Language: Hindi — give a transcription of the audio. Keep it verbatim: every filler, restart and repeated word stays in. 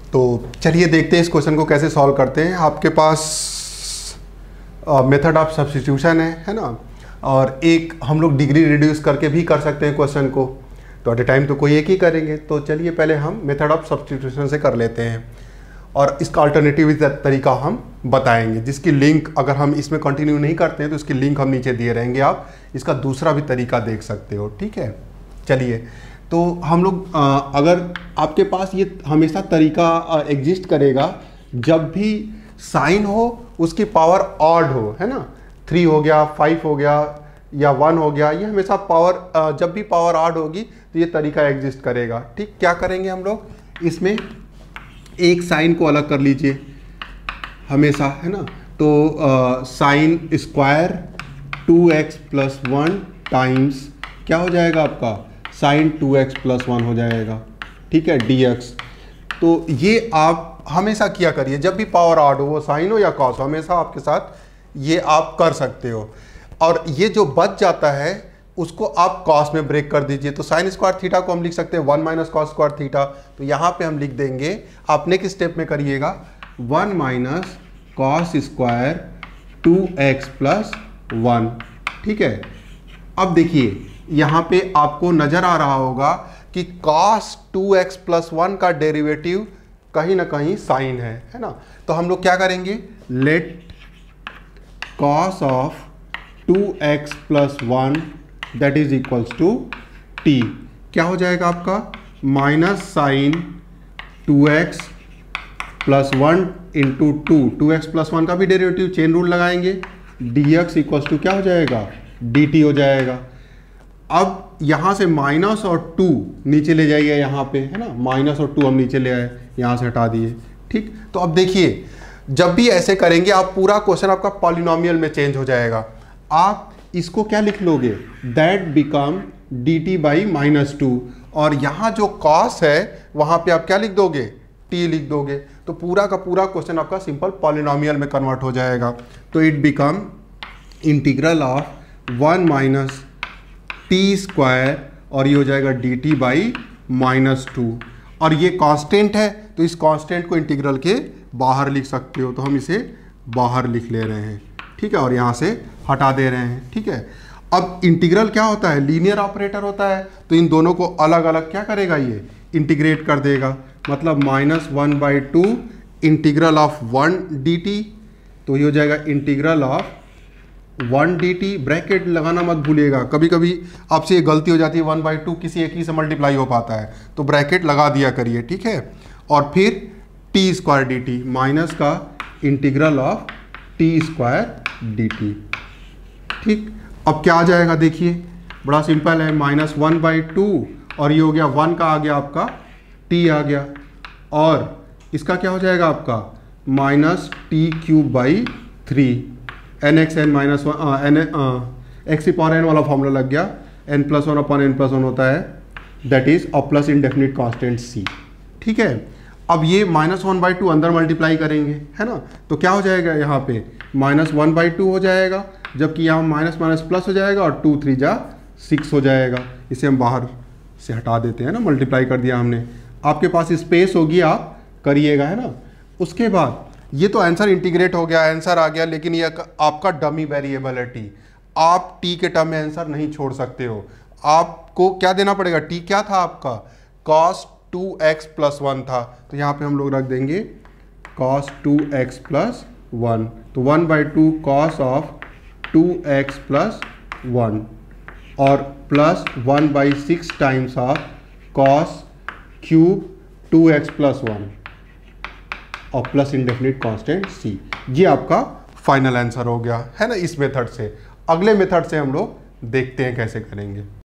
तो चलिए देखते हैं इस क्वेश्चन को कैसे सॉल्व करते हैं। आपके पास मेथड ऑफ सब्स्टिट्यूशन है है ना, और एक हम लोग डिग्री रिड्यूस करके भी कर सकते हैं क्वेश्चन को, तो एट ए टाइम तो कोई एक ही करेंगे। तो चलिए पहले हम मेथड ऑफ सब्स्टिट्यूशन से कर लेते हैं और इसका अल्टरनेटिव तरीका हम बताएंगे, जिसकी लिंक अगर हम इसमें कंटिन्यू नहीं करते हैं तो इसकी लिंक हम नीचे दिए रहेंगे, आप इसका दूसरा भी तरीका देख सकते हो। ठीक है, चलिए तो हम लोग अगर आपके पास ये हमेशा तरीका एग्जिस्ट करेगा जब भी साइन हो उसकी पावर ऑड हो, है ना, थ्री हो गया, फाइव हो गया या वन हो गया, ये हमेशा पावर जब भी पावर ऑड होगी तो ये तरीका एग्जिस्ट करेगा। ठीक, क्या करेंगे हम लोग, इसमें एक साइन को अलग कर लीजिए हमेशा, है ना, तो sine square two x plus one times क्या हो जाएगा आपका, sine two x plus one हो जाएगा। ठीक है, डी एक्स। तो ये आप हमेशा किया करिए जब भी पावर ऑड हो, वो साइन हो या कॉस हो, हमेशा आपके साथ ये आप कर सकते हो। और ये जो बच जाता है उसको आप कॉस में ब्रेक कर दीजिए। तो साइन स्क्वायर थीटा को हम लिख सकते हैं one minus cos square theta, तो यहाँ पे हम लिख देंगे, आप नेक्स्ट स्टेप में करिएगा, one minus cos square two x plus one. ठीक है, अब देखिए यहाँ पे आपको नजर आ रहा होगा कि cos two x plus one का डेरिवेटिव कहीं ना कहीं साइन है, है ना। तो हम लोग क्या करेंगे, let cos of two x plus one that is equals to t, क्या हो जाएगा आपका, minus sine two x plus one into two, two x plus one का भी डेरिवेटिव चेन रूल लगाएंगे, डी एक्स इक्वल्स टू क्या हो जाएगा, डी टी हो जाएगा। अब यहाँ से माइनस और टू नीचे ले जाइए, यहाँ पे है ना, माइनस और टू हम नीचे ले आए, यहाँ से हटा दिए। ठीक, तो अब देखिए जब भी ऐसे करेंगे आप पूरा क्वेश्चन आपका पॉलिनोमियल में चेंज हो जाएगा। आप इसको क्या लिख लोगे, that become d t by minus two, और यहाँ जो कॉस है वहाँ पे आप क्या लिख दोगे, टी लिख दोगे। तो पूरा का पूरा क्वेश्चन आपका सिंपल पॉलिनोमियल में कन्वर्ट हो जाएगा। तो it become integral of one minus t square, और ये हो जाएगा d t by minus two, और ये कांस्टेंट है तो इस कांस्टेंट को इंटीग्रल के बाहर लिख सकते हो, तो हम इसे बाहर लिख ले रहे हैं। ठीक है, और यहाँ से हटा दे रहे हैं। ठीक है, अब इंटीग्रल क्या होता है, लीनियर ऑपरेटर होता है, तो इन दोनों को अलग अलग क्या करेगा, ये इंटीग्रेट कर देगा, मतलब minus one by two integral of one d t, तो ये हो जाएगा integral of one d t, bracket लगाना मत भूलिएगा, कभी कभी आपसे ये गलती हो जाती है, वन बाई टू किसी एक ही से मल्टीप्लाई हो पाता है, तो ब्रैकेट लगा दिया करिए। ठीक है, और फिर t square d t, minus का integral of t square d t. ठीक, अब क्या आ जाएगा, देखिए बड़ा सिंपल है, माइनस वन बाई टू, और ये हो गया वन का आ गया आपका टी आ गया, और इसका क्या हो जाएगा आपका minus t cube by three, n x n minus one, n x power n वाला फॉर्मूला लग गया, n plus one upon n plus one होता है, that is a plus indefinite constant c. ठीक है, अब ये माइनस वन बाई टू अंदर मल्टीप्लाई करेंगे, है ना, तो क्या हो जाएगा, यहाँ पे माइनस वन बाई टू हो जाएगा, जबकि यहाँ माइनस माइनस प्लस हो जाएगा, और टू थ्री जा सिक्स हो जाएगा। इसे हम बाहर से हटा देते हैं ना, मल्टीप्लाई कर दिया हमने, आपके पास स्पेस होगी, आप करिएगा, है ना। उसके बाद ये तो आंसर इंटीग्रेट हो गया, आंसर आ गया, लेकिन ये आपका डमी वेरिएबल है टी, आप टी के टर्म में आंसर नहीं छोड़ सकते हो, आपको क्या देना पड़ेगा, टी क्या था आपका, cos two x plus one था, तो यहाँ पे हम लोग रख देंगे cos two x plus one, तो one by two cos of two x plus one, और plus one by six times of cos cube two x plus one, और प्लस इंडेफिनिट कांस्टेंट सी। ये आपका फाइनल आंसर हो गया, है ना, इस मेथड से। अगले मेथड से हम लोग देखते हैं कैसे करेंगे।